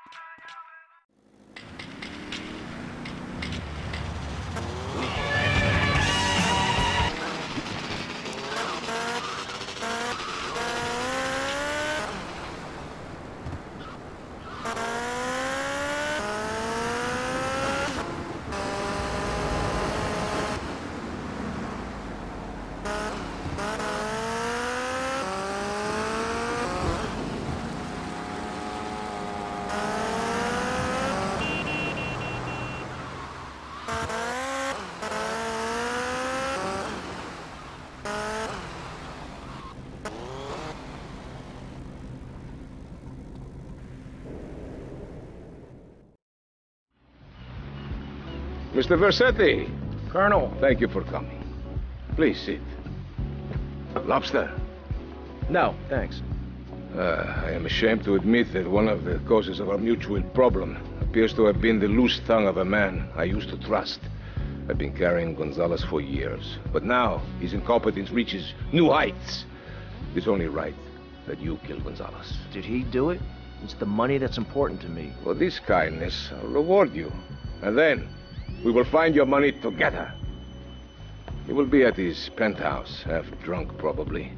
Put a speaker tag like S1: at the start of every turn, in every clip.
S1: Mr. Versetti.
S2: Colonel.
S1: Thank you for coming. Please sit. Lobster?
S2: No, thanks.
S1: I am ashamed to admit that one of the causes of our mutual problem appears to have been the loose tongue of a man I used to trust. I've been carrying Gonzales for years, but now his incompetence reaches new heights. It's only right that you kill Gonzales.
S2: Did he do it? It's the money that's important to me.
S1: For this kindness, I'll reward you. And then, we will find your money together. He will be at his penthouse, half drunk probably.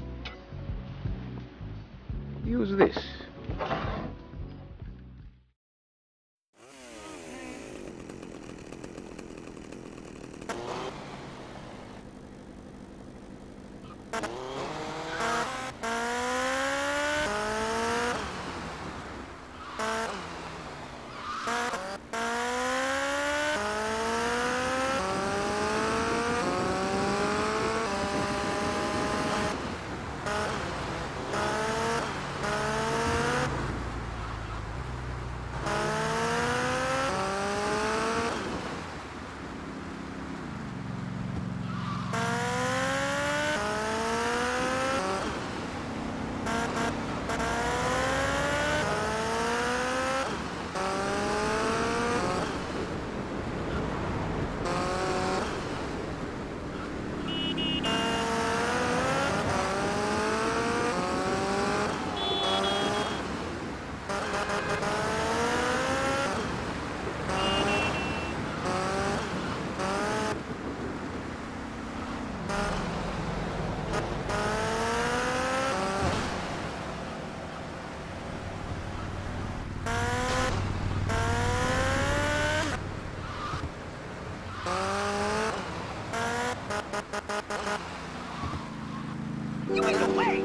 S1: Use this.
S3: You ain't away!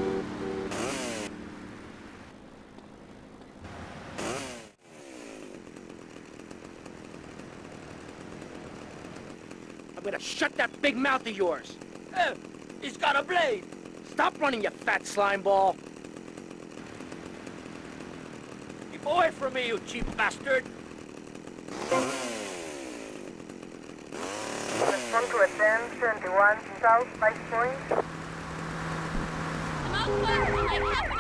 S3: I'm gonna shut that big mouth of yours. He's got a blade. Stop running, you fat slime ball. Keep away from me, you cheap bastard.
S4: Respond to attend 21 South Vice Point.
S3: I'm out fire. I have